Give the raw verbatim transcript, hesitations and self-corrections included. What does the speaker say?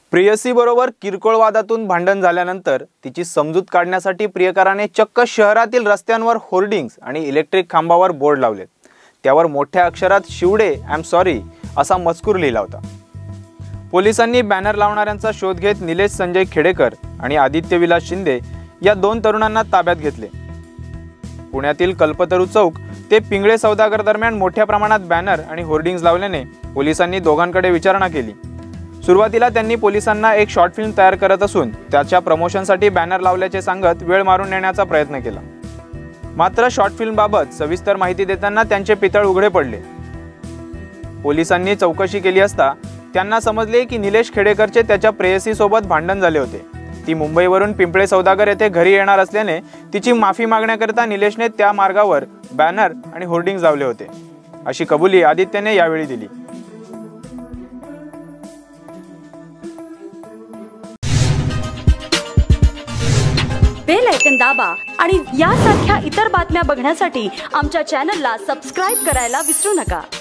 प्रेयसी बरोबर किरकोळ वादातून भांडण झाल्यानंतर तिची समजूत काढण्यासाठी प्रियकराने चक्क शहरातील रस्त्यांवर होर्डिंग्स आणि इलेक्ट्रिक खांबावर बोर्ड लावले। त्यावर मोठ्या अक्षरात शिवडे आय एम सॉरी असा मजकूर लिहिला होता। पोलिसांनी बॅनर लावणाऱ्यांचा शोध घेत निलेश संजय खेडेकर आणि आदित्य विलास शिंदे या दोन तरुणांना ताब्यात घेतले। पुण्यातील कल्पतरू चौक ते पिंगळे सौदागर दरम्यान मोठ्या प्रमाणात बॅनर आणि होर्डिंग्स लावल्याने पोलिसांनी दोघांकडे विचारणा केली। सुरुवातीला त्यांनी पोलिसांना एक शॉर्ट फिल्म तयार करत असून त्याच्या प्रमोशनसाठी बॅनर लावल्याचे सांगत वेळ मारून नेण्याचा प्रयत्न केला। मात्र शॉर्ट फिल्म बाबत सविस्तर माहिती देताना त्यांचे पितळ उघडे पडले। पोलिसांनी चौकशी केली असता त्यांना समजले की निलेश खेडेकरचे त्याच्या प्रेयसी सोबत भांडण झाले होते। ती मुंबईवरून पिंपळे सौदागर येथे घरी येणार असल्याने तिची माफी मागण्याकरिता निलेशने त्या मार्गावर बॅनर आणि होर्डिंग्स लावले होते, अशी कबुली आदित्यने यावेळी दिली। बेल आयकॉन दाबा आणि यासारख्या इतर बातम्या बघण्यासाठी आमच्या चॅनलला सबस्क्राइब करायला विसरू नका।